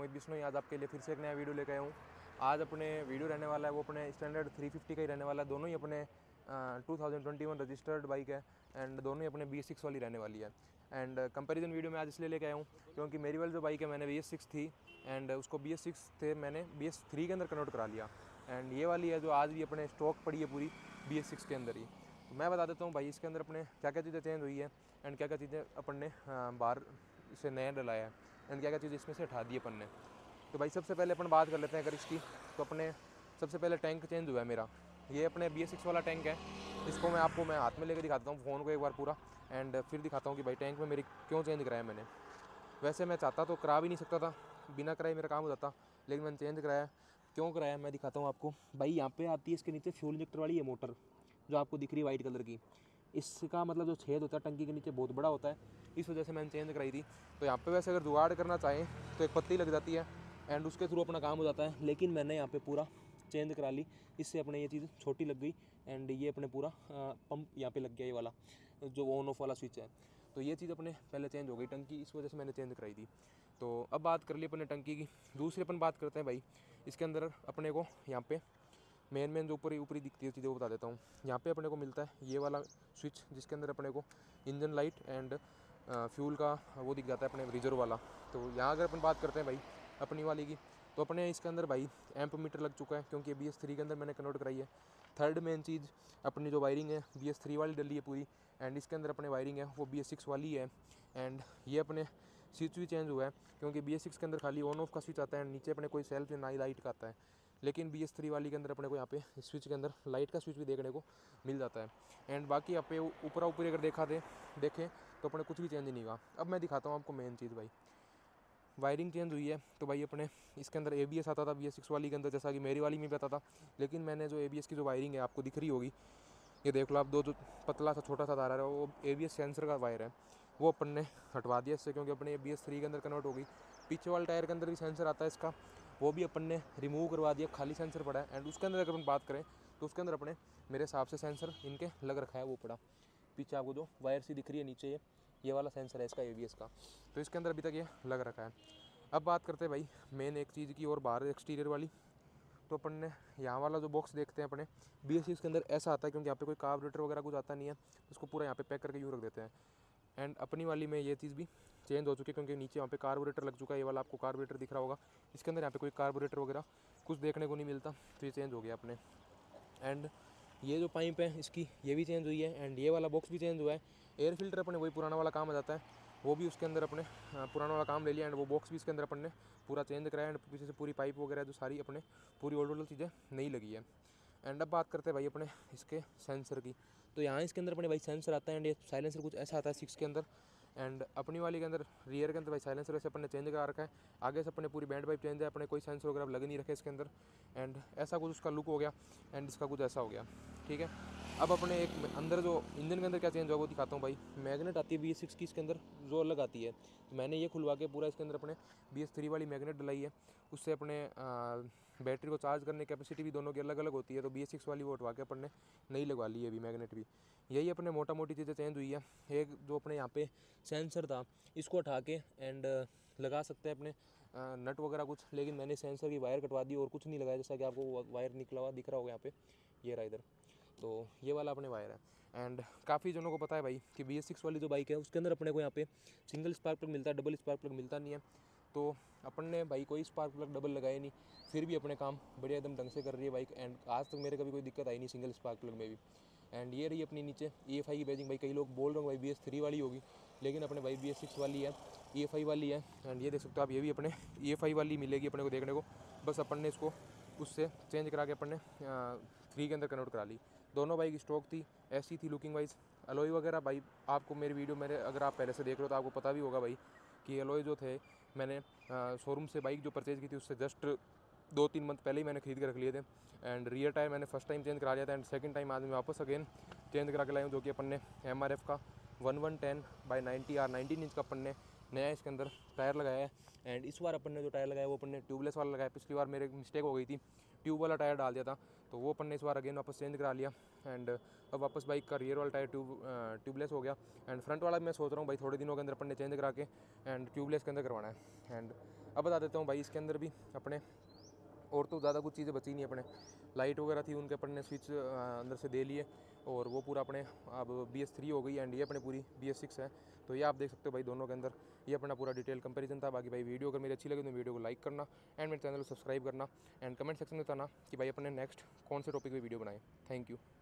मोहित बिश्नोई। आज आपके लिए फिर से एक नया वीडियो लेकर आया हूँ। आज अपने वीडियो रहने वाला है वो अपने स्टैंडर्ड 350 का ही रहने वाला है। दोनों ही अपने 2021 रजिस्टर्ड बाइक है एंड दोनों ही अपने BS6 वाली रहने वाली है। एंड कंपैरिजन वीडियो में आज इसलिए लेके आया हूँ क्योंकि मेरी वाली जो बाइक है मैंने BS6 थी एंड उसको BS6 थे मैंने BS3 के अंदर कन्वर्ट करा लिया। एंड ये वाली है जो आज भी अपने स्टॉक पड़ी है पूरी BS6 के अंदर ही। तो मैं बता देता हूँ भाई इसके अंदर अपने क्या क्या चीज़ें चेंज हुई है एंड क्या क्या चीज़ें अपन ने बाहर से नया डलाया है एंड क्या क्या चीज़ इसमें से हटा दी अपन ने। तो भाई सबसे पहले अपन बात कर लेते हैं अगर इसकी, तो अपने सबसे पहले टैंक चेंज हुआ है मेरा। ये अपने BS6 वाला टैंक है। इसको मैं हाथ में लेकर दिखाता हूँ फ़ोन को एक बार पूरा एंड फिर दिखाता हूँ कि भाई टैंक में मेरी क्यों चेंज कराया मैंने। वैसे मैं चाहता तो करा भी नहीं सकता था, बिना कराए मेरा काम हो जाता, लेकिन मैंने चेंज कराया। क्यों कराया मैं दिखाता हूँ आपको। भाई यहाँ पे आती है इसके नीचे फ्यूल इंजेक्टर वाली है मोटर जो आपको दिख रही है वाइट कलर की। इसका मतलब जो छेद होता है टंकी के नीचे बहुत बड़ा होता है, इस वजह से मैंने चेंज कराई थी। तो यहाँ पे वैसे अगर जुगाड़ करना चाहें तो एक पत्ती लग जाती है एंड उसके थ्रू अपना काम हो जाता है, लेकिन मैंने यहाँ पे पूरा चेंज करा ली। इससे अपने ये चीज़ छोटी लग गई एंड ये अपने पूरा पंप यहाँ पे लग गया, ये वाला जो ऑन ऑफ वाला स्विच है। तो ये चीज़ अपने पहले चेंज हो गई टंकी, इस वजह से मैंने चेंज कराई थी। तो अब बात कर ली अपने टंकी की। दूसरी अपन बात करते हैं भाई इसके अंदर अपने को यहाँ पे मेन जो ऊपरी ऊपरी दिखती है चीज़ें वो बता देता हूँ। यहाँ पे अपने को मिलता है ये वाला स्विच जिसके अंदर अपने को इंजन लाइट एंड फ्यूल का वो दिख जाता है अपने रिजर्व वाला। तो यहाँ अगर अपन बात करते हैं भाई अपनी वाली की, तो अपने इसके अंदर भाई एम्प मीटर लग चुका है क्योंकि BS3 के अंदर मैंने कन्वर्ट कराई है। थर्ड मेन चीज़ अपनी जो वायरिंग है BS3 वाली डली है पूरी एंड इसके अंदर अपने वायरिंग है वो BS6 वाली है। एंड ये अपने स्विच भी चेंज हुआ है क्योंकि BS6 के अंदर खाली ऑन ऑफ का स्विच आता है, नीचे अपने कोई सेल्फ ना ही लाइट का आता है, लेकिन BS3 वाली के अंदर अपने को यहाँ पे स्विच के अंदर लाइट का स्विच भी देखने को मिल जाता है। एंड बाकी यहाँ पे ऊपरा ऊपरी अगर देखें तो अपने कुछ भी चेंज नहीं हुआ। अब मैं दिखाता हूँ आपको मेन चीज़ भाई, वायरिंग चेंज हुई है। तो भाई अपने इसके अंदर ABS आता था BS6 वाली के अंदर, जैसा कि मेरी वाली में भी आता था, लेकिन मैंने जो ABS की जो वायरिंग है आपको दिख रही होगी, ये देख लो आप, दो जो पतला सा छोटा सा तार है वो ABS सेंसर का वायर है, वो अपन ने हटवा दिया इससे क्योंकि अपने BS3 के अंदर कन्वर्ट हो गई। पीछे वाले टायर के अंदर भी सेंसर आता है इसका, वो भी अपन ने रिमूव करवा दिया, खाली सेंसर पड़ा है। एंड उसके अंदर अगर अपन बात करें तो उसके अंदर अपने मेरे हिसाब से सेंसर इनके लग रखा है वो पड़ा, पीछे आपको जो वायर सी दिख रही है नीचे ये वाला सेंसर है इसका ABS का, तो इसके अंदर अभी तक ये लग रखा है। अब बात करते हैं भाई मेन एक चीज़ की और बाहर एक्सटीरियर वाली। तो अपन ने यहाँ वाला जो बॉक्स देखते हैं अपने BS6 के अंदर ऐसा आता है क्योंकि यहाँ पे कोई कार्बोरेटर वगैरह कुछ आता नहीं है, उसको पूरा यहाँ पे पैक करके यूँ रख देते हैं। एंड अपनी वाली में ये चीज़ भी चेंज हो चुकी है क्योंकि नीचे वहाँ पे कार्बोरेटर लग चुका है, ये वाला आपको कार्बोरेटर दिख रहा होगा, इसके अंदर यहाँ पे कोई कार्बोरेटर वगैरह कुछ देखने को नहीं मिलता, तो ये चेंज हो गया अपने। एंड ये जो पाइप है इसकी ये भी चेंज हुई है एंड ये वाला बॉक्स भी चेंज हुआ है। एयर फिल्टर अपने वही पुराना वाला काम आ जाता है, वो भी उसके अंदर अपने पुराना वाला काम ले लिया एंड वो बॉक्स भी इसके अंदर अपन ने पूरा चेंज कराया एंड पीछे से पूरी पाइप वगैरह जो सारी अपने पूरी ओल्ड चीज़ें नहीं लगी है। एंड अब बात करते हैं भाई अपने इसके सेंसर की। तो यहाँ इसके अंदर अपने भाई सेंसर आता है एंड ये साइलेंसर कुछ ऐसा आता है 6 के अंदर। एंड अपनी वाली के अंदर रियर के अंदर भाई साइलेंसर वैसे अपन ने चेंज करा रखा है, आगे से अपने पूरी बैंड पाइप चेंज है, अपने कोई सेंसर वगैरह लग नहीं रखे इसके अंदर। एंड ऐसा कुछ उसका लुक हो गया एंड इसका कुछ ऐसा हो गया, ठीक है। अब अपने एक अंदर जो इंजन के अंदर क्या चेंज होगा वो दिखाता हूँ भाई। मैग्नेट आती है BS6 की इसके अंदर जो अलग आती है, तो मैंने ये खुलवा के पूरा इसके अंदर अपने BS3 वाली मैग्नेट डलाई है, उससे अपने बैटरी को चार्ज करने की कैपेसिटी भी दोनों की अलग अलग होती है, तो BS6 वाली वो हटवा के अपन ने नई लगवा ली है अभी मैग्नेट भी। यही अपने मोटा मोटी चीज़ें चेंज हुई है। एक जो अपने यहाँ पे सेंसर था इसको हटा के एंड लगा सकते हैं अपने नट वगैरह कुछ, लेकिन मैंने सेंसर की वायर कटवा दी और कुछ नहीं लगाया, जैसा कि आपको वायर निकला हुआ दिख रहा होगा यहाँ पे, ये रहा इधर, तो ये वाला अपने वायर है। एंड काफ़ी जनों को पता है भाई कि BS6 वाली जो बाइक है उसके अंदर अपने को यहाँ पे सिंगल स्पार्क प्लग मिलता है, डबल स्पार्क प्लग मिलता नहीं है। तो अपन ने भाई कोई स्पार्क प्लग डबल लगाया नहीं, फिर भी अपने काम बढ़िया एकदम ढंग से कर रही है बाइक एंड आज तक मेरे कभी कोई दिक्कत आई नहीं सिंगल स्पार्क प्लग में भी। एंड ये रही अपनी नीचे EFI की बैजिंग। भाई कई लोग बोल रहे हो भाई BS3 वाली होगी, लेकिन अपने भाई BS6 वाली है, EFI वाली है। एंड ये देख सकते हो आप, ये भी अपने EFI वाली मिलेगी अपने को देखने को, बस अपन ने इसको उससे चेंज करा के अपन ने 3 के अंदर कन्वर्ट करा ली। दोनों बाइक स्टॉक थी, ऐसी थी लुकिंग वाइज। अलॉय वगैरह भाई आपको मेरी वीडियो मेरे अगर आप पहले से देख रहे हो तो आपको पता भी होगा भाई कि अलॉय जो थे मैंने शोरूम से बाइक जो परचेज़ की थी उससे जस्ट 2-3 मंथ पहले ही मैंने खरीद के रख लिए थे। एंड रियर टायर मैंने फर्स्ट टाइम चेंज करा लिया था एंड सेकंड टाइम आज मैं वापस अगेन चेंज करा के लाया हूँ, जो कि अपन ने MRF का 1110/90 R 19 इंच का अपन ने नया इसके अंदर टायर लगाया है। एंड इस बार अपन ने जो टायर लगाया वो अपन ने ट्यूबलेस वाला लगाया, पिछली बार मेरे मिस्टेक हो गई थी, ट्यूब वाला टायर डाल दिया था, तो वो अपन ने इस बार अगेन वापस चेंज करा लिया। एंड अब वापस बाइक का रियर वाला टायर ट्यूबलेस हो गया। एंड फ्रंट वाला भी मैं सोच रहा हूँ भाई थोड़े दिनों के अंदर अपन ने चेंज करा के एंड ट्यूबलेस के अंदर करवाना है। एंड अब बता देता हूँ भाई इसके अंदर भी अपने और तो ज़्यादा कुछ चीज़ें बची नहीं अपने, लाइट वगैरह थी उनके अपन ने स्विच अंदर से दे लिए, और वो पूरा अपने अब BS3 हो गई एंड ये अपने पूरी BS6 है। तो ये आप देख सकते हो भाई दोनों के अंदर, ये अपना पूरा डिटेल कंपैरिजन था। बाकी भाई वीडियो अगर मेरी अच्छी लगे तो वीडियो को लाइक करना एंड मेरे चैनल को सब्सक्राइब करना एंड कमेंट सेक्शन में बताना कि भाई अपने नेक्स्ट कौन से टॉपिक पे वीडियो बनाएं। Thank you.